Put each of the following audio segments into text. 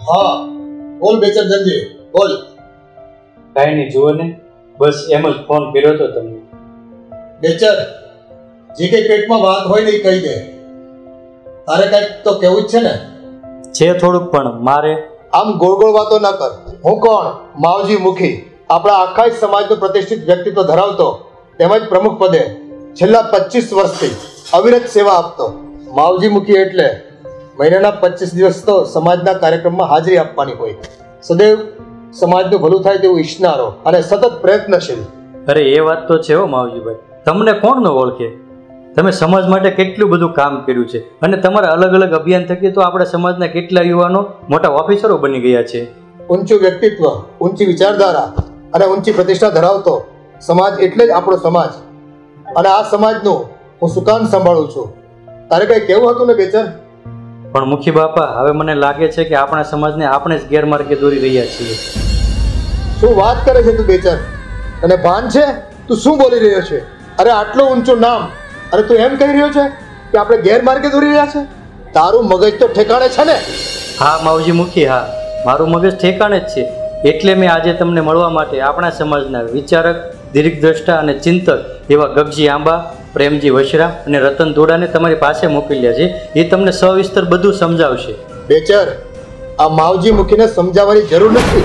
હા બોલ બેચર જલ્દી બોલ. કાંઈ નહીં, જુઓ ને, બસ એમ જ ફોન કર્યો હતો તમને. બેચર, જે કઈ પેટમાં વાત હોય ને એ કહી દે. તારે કઈક તો કેવું જ છે ને? છે થોડુંક, પણ મારે આમ ગોળ ગોળ વાતો ના કર. હું કોણ? માવજી મુખી, આપણા આખા જ સમાજનું પ્રતિષ્ઠિત વ્યક્તિત્વ ધરાવતો તેમજ પ્રમુખ પદે છેલ્લા 25 વર્ષથી અવિરત સેવા આપતો માવજી મુખી એટલે મહિનાના 25 દિવસ તો સમાજના કાર્યક્રમમાં હાજરી આપવાની હોય. સદૈવ સમાજનું ભલું થાય તેવું ઈચ્છનારો અને સતત પ્રયત્નશીલ. અરે એ વાત તો છે હો માવજીભાઈ, તમને કોણ ન ઓળખે? તમે સમાજ માટે કેટલું બધું કામ કર્યું છે અને તમારા અલગ અલગ અભિયાન થકી તો આપણા સમાજના કેટલા યુવાનો મોટા ઓફિસરો બની ગયા છે. ઊંચું વ્યક્તિત્વ, ઊંચી વિચારધારા અને ઊંચી પ્રતિષ્ઠા ધરાવતો સમાજ એટલે જ આપણો સમાજ. અને આ સમાજનું હું સુકાન સંભાળું છું. તારે કઈ કેવું હતું ને બેચર? પણ મુખી બાપા, હવે મને લાગે છે કે આપણા સમાજને આપણે જ ગેરમાર્ગે દોરી રહ્યા છીએ. શું વાત કરે છે તું બેચર? તને ભાન છે તું શું બોલી રહ્યો છે? અરે આટલું ઊંચું નામ અને તું એમ કહી રહ્યો છે કે આપણે ગેરમાર્ગે દોરી રહ્યા છે? તારું મગજ તો ઠેકાણે છે ને? હા માવજી મુખી, હા, મારું મગજ ઠેકાણે જ છે. એટલે મેં આજે તમને મળવા માટે આપણા સમાજના વિચારક, દીર્ઘદ્રષ્ટા અને ચિંતક એવા ગગજી આંબા, પ્રેમજી વશરા અને રતન દોડાને તમારી પાસે મોકલ્યા છે. એ તમને સવિસ્તર બધું સમજાવશે. બેચર, આ માવજી મુખીને સમજાવવાની જરૂર નથી.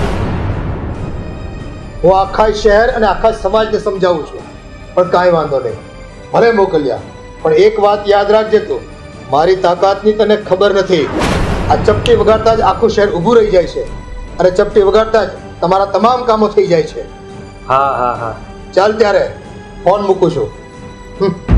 હું આખા શહેર અને આખા સમાજને સમજાવું છું. પણ કાંઈ વાંધો નહીં, ભલે મોકલ્યા, પણ એક વાત યાદ રાખજે તું, મારી તાકાતની તને ખબર નથી. આ ચપટી વગાડતા જ આખું શહેર ઊભું રહી જાય છે અને ચપટી વગાડતા જ તમારા તમામ કામો થઈ જાય છે. હા હા હા, ચાલ ત્યારે ફોન મૂકું છું.